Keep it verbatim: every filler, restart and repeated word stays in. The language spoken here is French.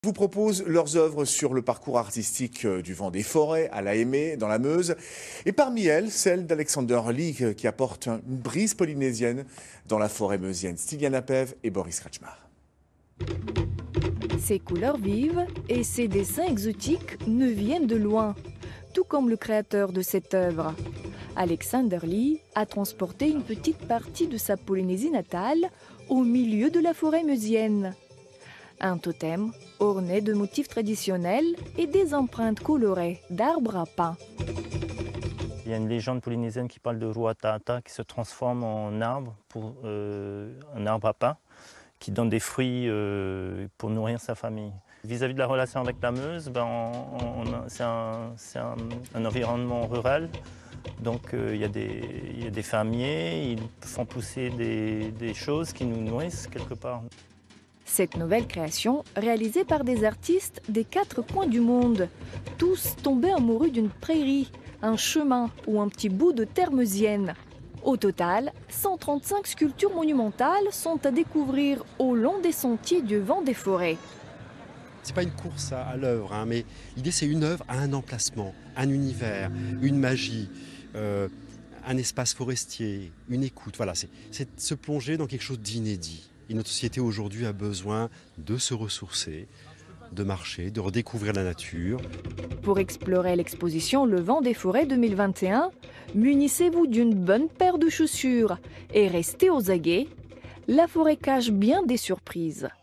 Vous propose leurs œuvres sur le parcours artistique du vent des forêts à La Aimée, dans la Meuse. Et parmi elles, celle d'Alexander Lee qui apporte une brise polynésienne dans la forêt meusienne. Styliana Pev et Boris Kretschmar. Ses couleurs vives et ses dessins exotiques ne viennent de loin, tout comme le créateur de cette œuvre. Alexander Lee a transporté une petite partie de sa Polynésie natale au milieu de la forêt meusienne. Un totem orné de motifs traditionnels et des empreintes colorées d'arbres à pain. Il y a une légende polynésienne qui parle de Ruatata qui se transforme en arbre, pour, euh, un arbre à pain, qui donne des fruits euh, pour nourrir sa famille. Vis-à-vis de la relation avec la Meuse, ben, c'est un, un, un environnement rural. Donc euh, il, y a des, il y a des fermiers, ils font pousser des, des choses qui nous nourrissent quelque part. Cette nouvelle création, réalisée par des artistes des quatre coins du monde, tous tombés amoureux d'une prairie, un chemin ou un petit bout de terre meusienne. Au total, cent trente-cinq sculptures monumentales sont à découvrir au long des sentiers du vent des forêts. C'est pas une course à, à l'œuvre, hein, mais l'idée c'est une œuvre à un emplacement, un univers, une magie, euh, un espace forestier, une écoute. Voilà, c'est se plonger dans quelque chose d'inédit. Et notre société aujourd'hui a besoin de se ressourcer, de marcher, de redécouvrir la nature. Pour explorer l'exposition Le Vent des Forêts deux mille vingt et un, munissez-vous d'une bonne paire de chaussures et restez aux aguets. La forêt cache bien des surprises.